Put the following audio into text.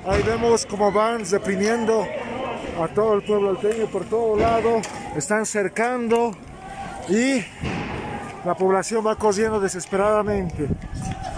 Ahí vemos cómo van reprimiendo a todo el pueblo alteño por todo lado. Están cercando y la población va corriendo desesperadamente.